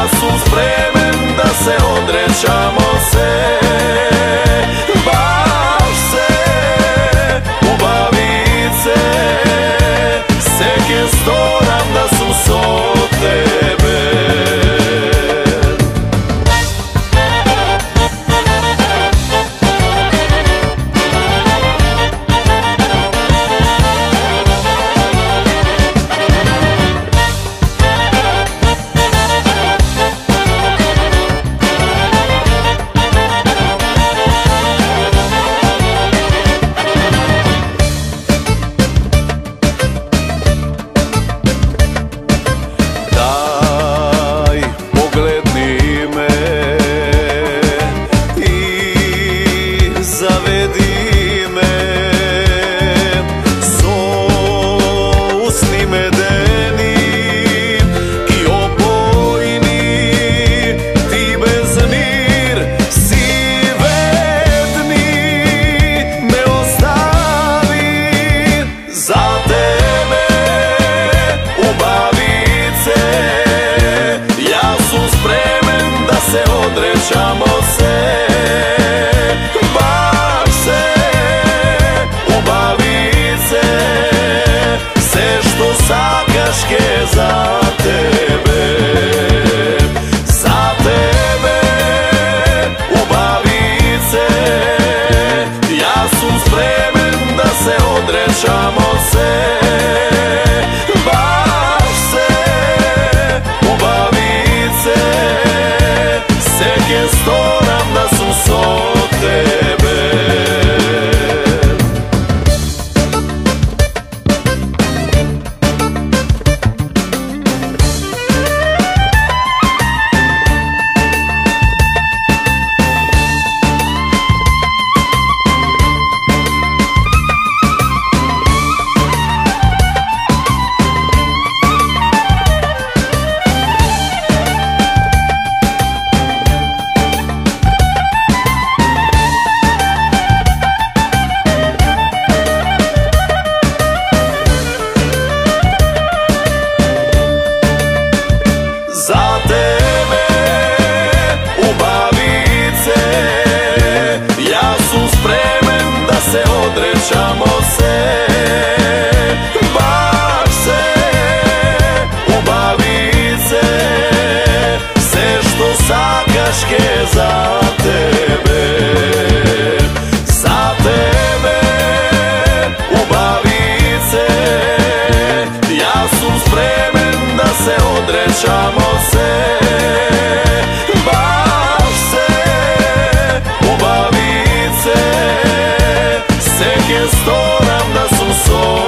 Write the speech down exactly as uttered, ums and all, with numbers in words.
sam spremen da se odrećamo se. Baš se ubavice, seke storam da su so tebe. Zavedi me, so usni medenim i opojni, ti bez mir si vedni, me ostavi za tebe ubavice. Ja sam spremen da se odrećamo se. Sakaške za tebe, za tebe ubavice. Ja sam spremen da se odrećamo se. Baš se ubavice, seke storam da su so tebe. Za tebe ubavice, ja sam spremen da se odrećamo se. Baš se ubavice, sve što sakaške za tebe, za tebe ubavice. Ja sam spremen da se odrećamo se. Baš se ubavice, seke storam da su so